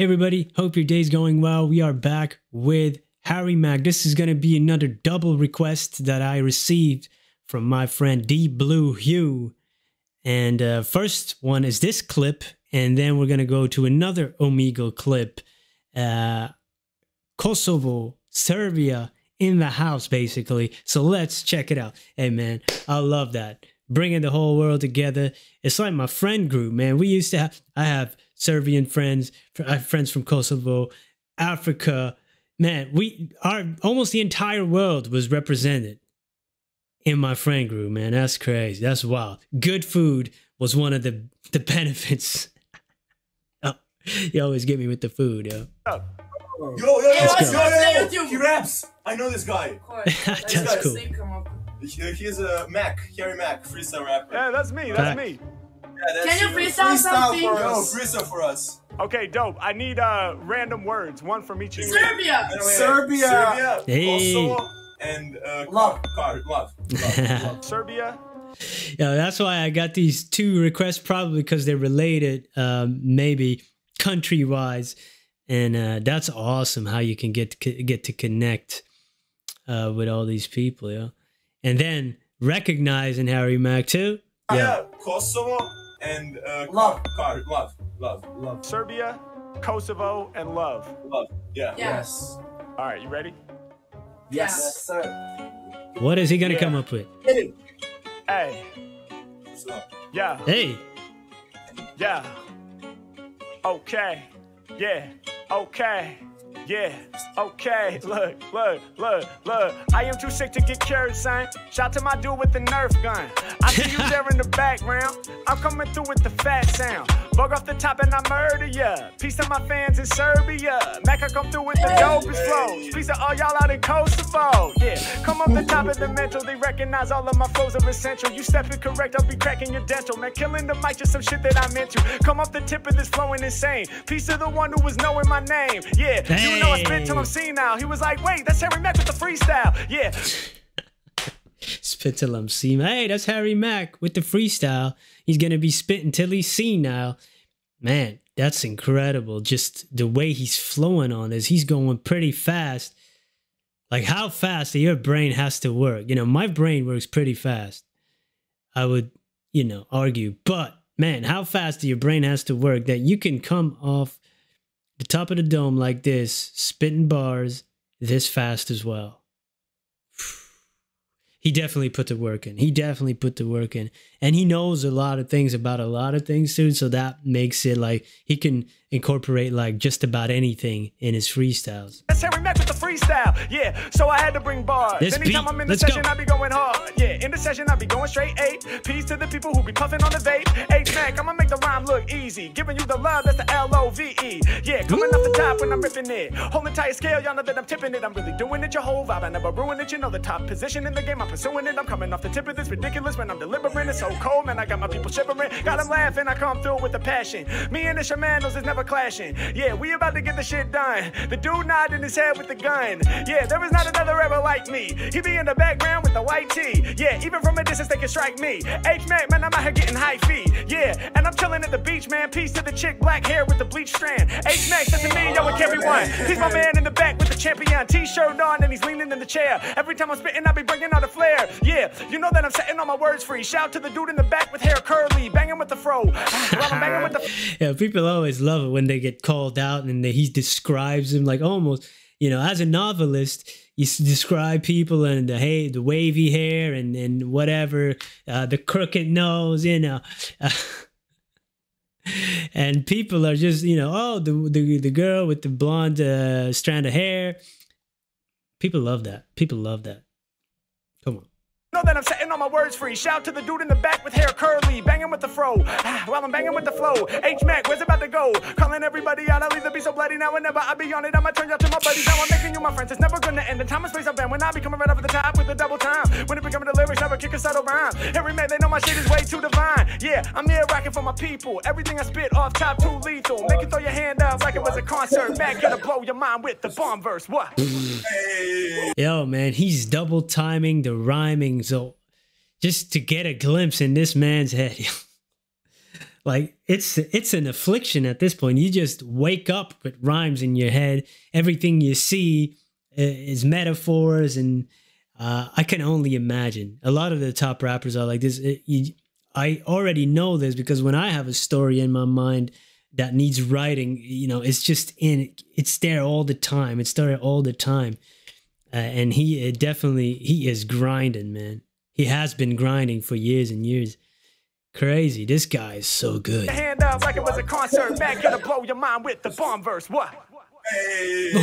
Hey everybody, hope your day's going well. We are back with Harry Mack. This is going to be another double request that I received from my friend D Blue Hugh. And first one is this clip, and then we're going to go to another Omegle clip. Kosovo, Serbia in the house, basically. So let's check it out. Hey man, I love that. Bringing the whole world together. It's like my friend group, man. We used to have, I have Serbian friends, I have friends from Kosovo, Africa. Man, almost the entire world was represented in my friend group, man. That's crazy. That's wild. Good food was one of the benefits. Oh, you always get me with the food, yo. Yo, he raps. I know this guy. That's cool. He's a Mack, Harry Mack, freestyle rapper. Yeah, that's me. That's me. Yeah, Can you freestyle something? Freestyle for us. Okay, dope. I need random words, one from each of you. Serbia. Serbia. Hey. Kosovo, and love. Serbia. Yeah, that's why I got these two requests, probably because they're related, maybe country-wise, and that's awesome how you can get to connect with all these people, yeah. And then recognizing Harry Mack too. Yeah, Kosovo and love. Serbia, Kosovo, and love. Yeah. Yes. All right, you ready? Yes, sir. What is he gonna come up with? Hey. What's up? Yeah. Hey. Yeah. Okay. Yeah. Okay. Yeah, okay, look. I am too sick to get cured, son. Shout to my dude with the Nerf gun. I see you there in the background. I'm coming through with the fat sound. Bug off the top and I murder ya. Peace to my fans in Serbia. Mac, I come through with the dopest flows. Peace to all y'all out in Kosovo. Yeah, come off the top of the mental. They recognize all of my flows are essential. You stepping correct, I'll be cracking your dental. Man, killing the mic, just some shit that I'm into. Come off the tip of this flowing insane. Peace to the one who was knowing my name. Yeah, you know I spit till I'm seen now. He was like, wait, that's Harry Mack with the freestyle. Yeah. Spit till I'm seen. Hey, that's Harry Mack with the freestyle. He's gonna be spitting till he's seen now. Man, that's incredible. Just the way he's flowing on this. He's going pretty fast. Like how fast your brain has to work. You know, my brain works pretty fast. I would, argue. But man, how fast your brain has to work that you can come off the top of the dome like this, spitting bars this fast as well. He definitely put the work in. And he knows a lot of things about a lot of things too, so that makes it like he can incorporate like just about anything in his freestyles. That's Harry Mack with the freestyle. Yeah, so I had to bring bars. Anytime I'm in the session, I be going hard. Yeah, in the session, I be going straight 8. Peace to the people who be puffing on the vape. H Mac, I'ma make the rhyme look easy. Giving you the love, that's the L-O-V-E. Yeah, coming off the top when I'm ripping it. Holding tight scale, y'all know that I'm tipping it. I'm really doing it, your whole vibe. I never ruin it, you know the top position in the game. I'm pursuing it. I'm coming off the tip of this ridiculous when I'm delivering. It's so cold, man. I got my people shivering. Got them laughing. I come through with the passion. Me and the Shamanos is never clashing. Yeah, we about to get the shit done. The dude nodding his head with the gun. Yeah, there is not another rapper like me. He be in the background with the white tee. Yeah, even from a distance they can strike me. H-Mac, man, I'm out here getting high feet. Yeah, and I'm chilling at the beach, man. Peace to the chick, black hair with the bleach strand. H-Mac, that's me, yo, with everyone. He's my man in the back with the champion T-shirt on and he's leaning in the chair. Every time I'm spitting, I be bringing out a flare. Yeah, you know that I'm setting all my words free. Shout to the dude in the back with hair curly, banging with the fro. While I'm banging with the... Yeah, people always love it when they get called out and he describes them like almost, as a novelist, you describe people and the wavy hair and whatever, the crooked nose, and people are just, oh, the girl with the blonde strand of hair. People love that. Come on. Know that I'm setting all my words free. Shout to the dude in the back with hair curly, banging with the fro. While I'm banging with the flow. H-Mac, where's it about to go? Calling everybody out, I'll either be so bloody now and never. I be on it, I'ma turn y'all to my buddies. Now I'm making you my friends, it's never gonna end. The time and space I been when I be coming right over the top with the double time. When it be coming to lyrics, never kick a subtle rhyme. Harry Mack, they know my shit is way too divine. Yeah, I'm here rocking for my people. Everything I spit off top too lethal. Make you throw your hand up like it was a concert. Mac, gonna blow your mind with the bomb verse. What? Yo, man, he's double timing the rhyming, so just to get a glimpse in this man's head. like it's an affliction at this point. You just wake up with rhymes in your head. Everything you see is metaphors, and I can only imagine. A lot of the top rappers are like this. I already know this because when I have a story in my mind that needs writing, you know, it's there all the time. It's there all the time. And he is grinding, man. He has been grinding for years and years. Crazy. This guy is so good. Hand up like it was a concert. Man, gonna blow your mind with the bomb verse. What? Hey.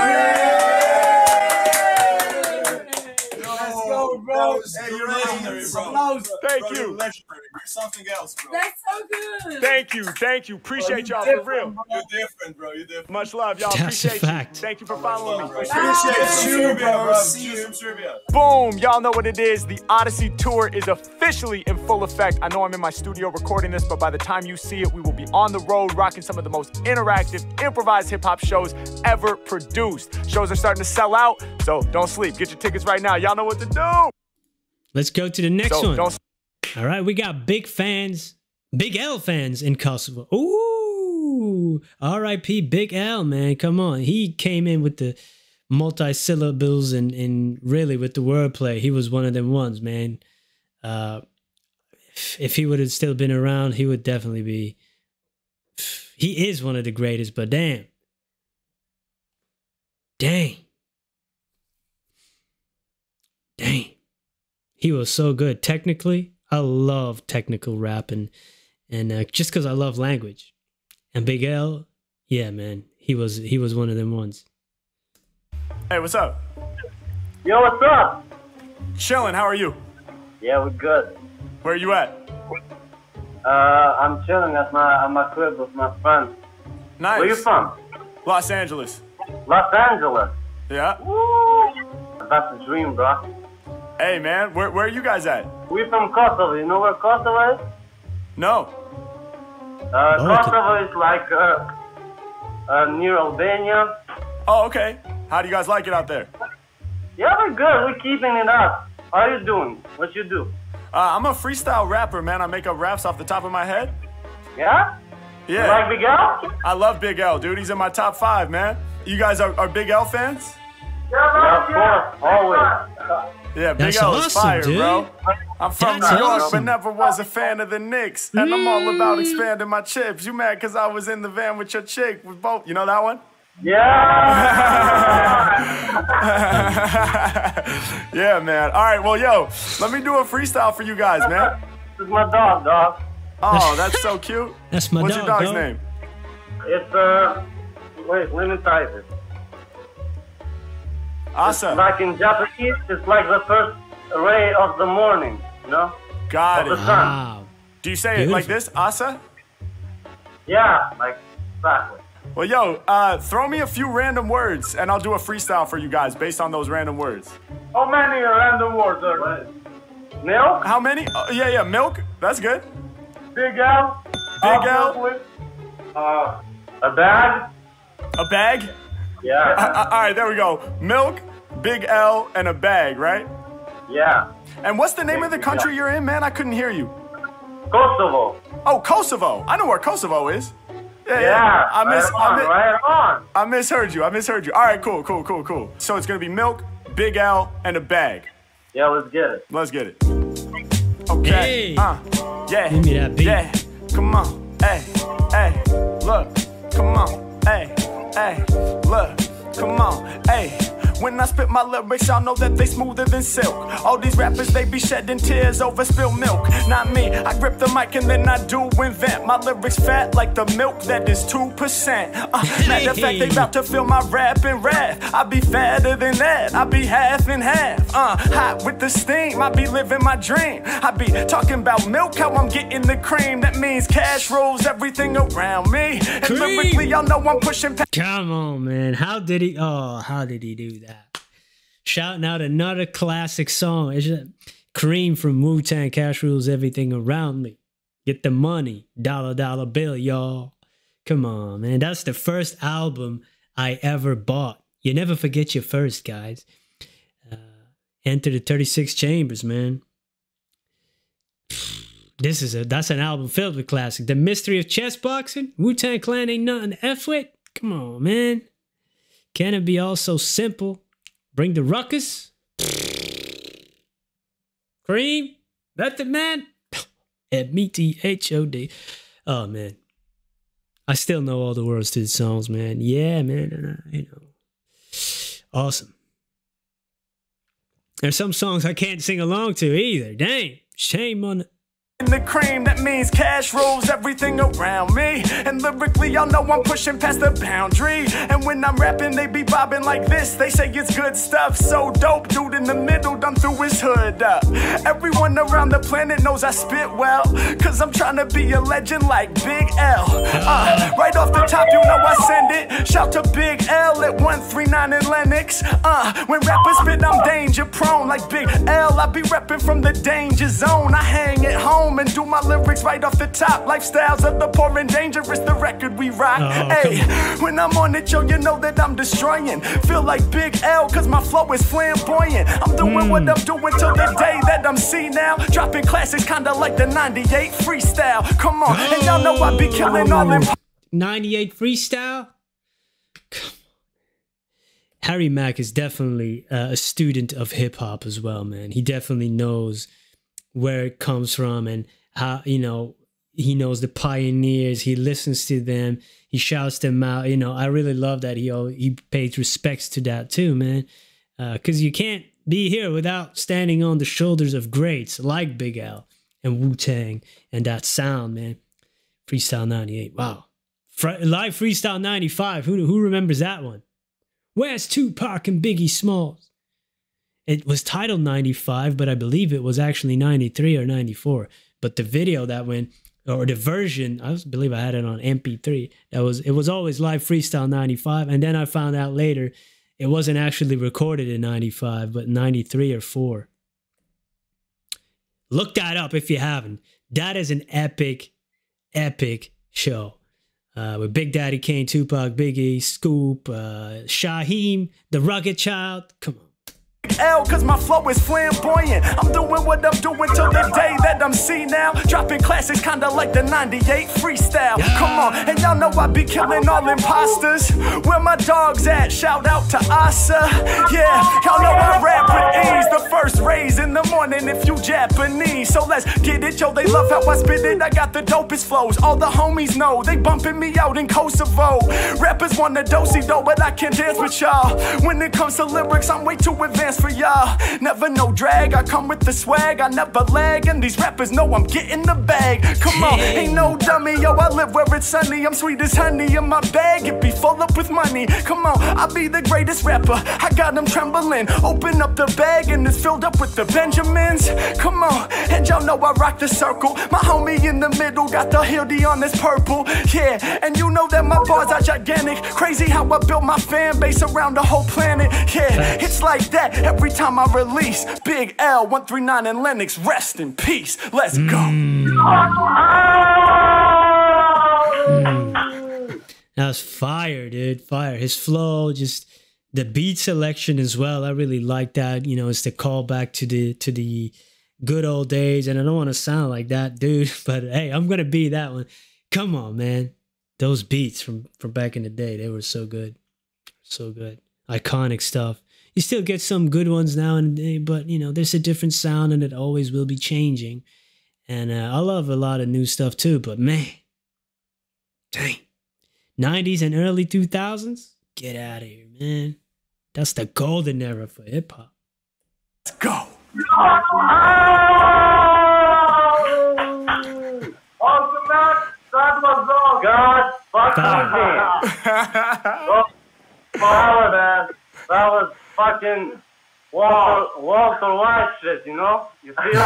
Let's go, bro. Hey, you're legendary, bro. Thank Bro, you. you're legendary. You're something else, bro. That's so good. Thank you. Appreciate y'all for real. You're different, bro. You're different. Much love, y'all. That's a Appreciate you. fact. Thank you for following me. Appreciate you, Serbia, bro. bro. See you from Serbia. Boom! Y'all know what it is. The Odyssey Tour is officially in full effect. I know I'm in my studio recording this, but by the time you see it, we will be on the road rocking some of the most interactive, improvised hip-hop shows ever produced. Shows are starting to sell out, so don't sleep. Get your tickets right now. Y'all know what to do. Let's go to the next one. Don't All right, we got Big L fans in Kosovo. Ooh, R.I.P. Big L, man. Come on. He came in with the multi-syllables and really with the wordplay. He was one of them ones, man. If he would have still been around, he would definitely be. He is one of the greatest, but damn. Dang. He was so good. Technically, I love technical rap and just because I love language. And Big L, yeah, man, he was one of them ones. Hey, what's up? Yo, what's up? Chilling. How are you? Yeah, we're good. Where are you at? I'm chilling at my crib with my friends. Nice. Where you from? Los Angeles. Los Angeles. Yeah. Woo! That's a dream, bro. Hey, man, where are you guys at? We from Kosovo. You know where Kosovo is? No. Kosovo is like near Albania. Oh, okay. How do you guys like it out there? Yeah, we're good. We're keeping it up. How are you doing? What you do? I'm a freestyle rapper, man. I make up raps off the top of my head. Yeah? Yeah. You like Big L? I love Big L, dude. He's in my top 5, man. You guys are Big L fans? Yeah, of course. Always. Yeah, Big That's L is awesome, fire, dude. bro. I'm from That's New York, but awesome. never was a fan of the Knicks. And I'm all about expanding my chips. You mad because I was in the van with your chick? With both. You know that one? Yeah. Yeah, man. All right, well, yo, let me do a freestyle for you guys, man. This is my dog. Oh, that's so cute. That's my What's dog, your dog's dog. name? It's, wait, let me type it. Asa. Like in Japanese, it's like the first ray of the morning, you know? Got Of it. the sun. Wow. Do you say it like this, Asa? Yeah, like exactly. Well, yo, throw me a few random words, and I'll do a freestyle for you guys based on those random words. How many random words are there? Milk? How many? Yeah, milk. That's good. Big L? Big L. Obviously. A bag? A bag? Yeah. All right, there we go. Milk, Big L, and a bag, right? Yeah. And what's the name of the country you're in, man? I couldn't hear you. Kosovo. Oh, Kosovo. I know where Kosovo is. Yeah. Right on. I misheard you. All right, cool. So it's gonna be milk, Big L, and a bag. Yeah, let's get it. Let's get it. Okay. Hey. Yeah. Give me that beat. Yeah. Come on. Hey. Look. Come on. Hey. Look. Come on. Hey. When I spit my lyrics, y'all know that they smoother than silk. All these rappers, they be shedding tears over spilled milk. Not me, I grip the mic and then I do invent. My lyrics fat like the milk that is 2%. Matter of fact, they about to feel my rap and wrath. I be fatter than that, I be half and half. Hot with the steam, I be living my dream. I be talking about milk, how I'm getting the cream. That means cash rules everything around me. And lyrically, y'all know I'm pushing past. Come on, man. How did he do that? Shouting out another classic song. It's just Kareem from Wu-Tang, Cash Rules Everything Around Me. Get the money, dollar bill, y'all. Come on, man. That's the first album I ever bought. You never forget your first, guys. Enter the 36 Chambers, man. That's an album filled with classic. The Mystery of Chess Boxing, Wu-Tang Clan ain't nothing to F with. Come on, man. Can it be all so simple? Bring the ruckus. Cream. Method Man. M-E-T-H-O-D. Oh, man. I still know all the words to the songs, man. Yeah, man. You know. Awesome. There's some songs I can't sing along to either. Dang. Shame on it. The cream, that means cash rules everything around me. And lyrically, y'all know I'm pushing past the boundary. And when I'm rapping, they be bobbing like this. They say it's good stuff, so dope. Dude in the middle done threw his hood up. Everyone around the planet knows I spit well, cause I'm trying to be a legend like Big L. Right off the top, you know I send it. Shout to Big L at 139 in Lennox. When rappers spit, I'm danger prone like Big L. I be repping from the danger zone. I hang at home and do my lyrics right off the top. Lifestyles of the poor and dangerous, the record we rock. Hey, when I'm on it, yo, you know that I'm destroying. Feel like Big L, cause my flow is flamboyant. I'm doing what I'm doing till the day that I'm now. Dropping classics kinda like the 98 freestyle. Come on, and y'all know I be killing all them. 98 freestyle? Come on. Harry Mack is definitely a student of hip-hop as well, man. He definitely knows where it comes from and how, you know, he knows the pioneers. He listens to them. He shouts them out. You know, I really love that he pays respects to that too, man. Because you can't be here without standing on the shoulders of greats like Big L and Wu-Tang and that sound, man. Freestyle 98. Wow. Live Freestyle 95. Who remembers that one? Where's Tupac and Biggie Smalls? It was titled 95, but I believe it was actually 93 or 94. But the video that went, or the version, I believe I had it on MP3. It was always Live Freestyle 95. And then I found out later it wasn't actually recorded in 95, but 93 or 4. Look that up if you haven't. That is an epic, epic show. With Big Daddy Kane, Tupac, Biggie, Scoop, Shaheem, The Rugged Child. Come on. L, cause my flow is flamboyant. I'm doing what I'm doing till the day that I'm now. Dropping classics kinda like the 98 freestyle. Come on, and y'all know I be killing all imposters. Where my dogs at? Shout out to Asa. Yeah, y'all know I rap with ease. The first raise in the morning if you Japanese. So let's get it, yo, they love how I spit it. I got the dopest flows. All the homies know, they bumping me out in Kosovo. Rappers want a do-si-do, but I can't dance with y'all. When it comes to lyrics, I'm way too advanced for y'all. Never no drag, I come with the swag, I never lag, and these rappers know I'm getting the bag. Come on, ain't no dummy, yo, I live where it's sunny. I'm sweet as honey in my bag, it be full up with money. Come on, I be the greatest rapper, I got them trembling. Open up the bag and it's filled up with the Benjamins. Come on, and y'all know I rock the circle. My homie in the middle got the Hildy on this purple. Yeah, and you know that my bars are gigantic. Crazy how I built my fan base around the whole planet. Yeah, it's like that every time I release. Big L, 139 in Lennox, rest in peace. Let's go. That was fire, dude. Fire. His flow, just the beat selection as well. I really like that. You know, it's the callback to the good old days. And I don't want to sound like that, dude, but hey, I'm gonna be that one. Come on, man. Those beats from back in the day, they were so good. So good. Iconic stuff. You still get some good ones now and then, but you know, there's a different sound and it always will be changing. And I love a lot of new stuff too, but man, dang. 90s and early 2000s? Get out of here, man. That's the golden era for hip hop. Let's go. Awesome, man. That was all. God fucking power, man. That was fucking Walter White shit, you know? You feel?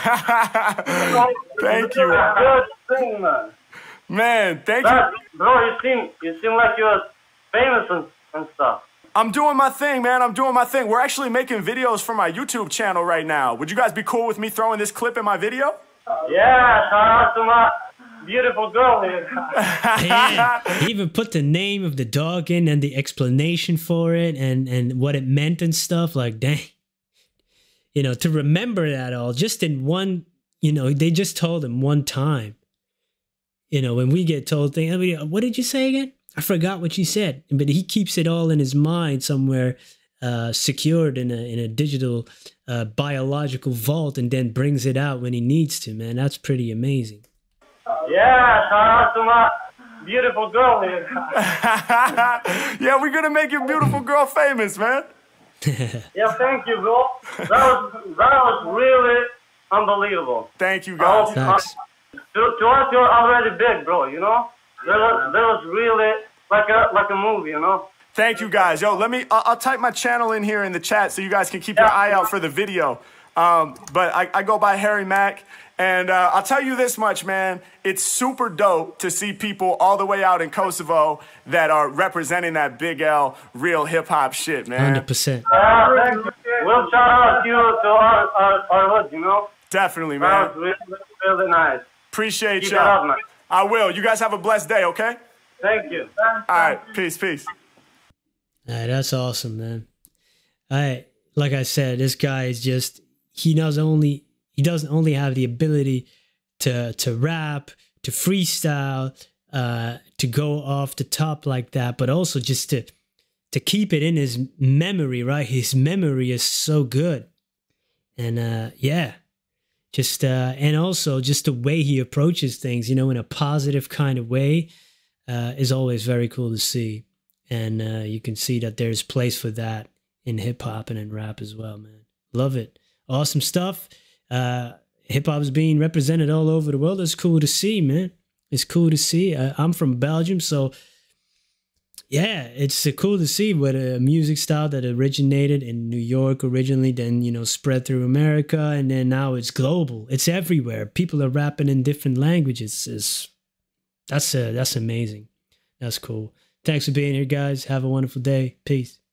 Thank you. Good thing, man. Man, thank you. Bro, you seem like you're famous and stuff. I'm doing my thing, man. I'm doing my thing. We're actually making videos for my YouTube channel right now. Would you guys be cool with me throwing this clip in my video? Yeah, shout out to my beautiful girl here. Yeah, he even put the name of the dog in and the explanation for it and what it meant and stuff. Like, dang. You know, to remember that all just in one you know, they just told him one time. You know, when we get told things, I mean, what did you say again? I forgot what you said, but he keeps it all in his mind somewhere, secured in a digital biological vault, and then brings it out when he needs to. Man, that's pretty amazing. Yeah, shout out to my beautiful girl here. Yeah, we're gonna make your beautiful girl famous, man. Yeah, thank you, bro. That was really unbelievable. Thank you, guys. Thanks. To us, you're already big, bro. You know, that was really like a movie. You know. Thank you, guys. Yo, I'll type my channel in here in the chat so you guys can keep your eye out for the video. But I go by Harry Mack. And I'll tell you this much, man. It's super dope to see people all the way out in Kosovo that are representing that big L, real hip-hop shit, man. 100%. Thank you. We'll shout out you to our hood, you know? Definitely, man. That was really, really nice. Appreciate Keep it up, man. y'all. I will. You guys have a blessed day, okay? Thank you. All right. Peace, peace. All right, that's awesome, man. Like I said, this guy is just, he doesn't only have the ability to rap, to freestyle, to go off the top like that, but also just to keep it in his memory, right? His memory is so good. And yeah, just and also just the way he approaches things, you know, in a positive kind of way, is always very cool to see. And you can see that there's place for that in hip hop and in rap as well, man. Love it. Awesome stuff. Hip hop is being represented all over the world. It's cool to see, man. It's cool to see. I'm from Belgium, so yeah, it's cool to see what a music style that originated in New York originally, then, you know, spread through America, and then now it's global. It's everywhere. People are rapping in different languages. That's amazing. That's cool. Thanks for being here, guys. Have a wonderful day. Peace.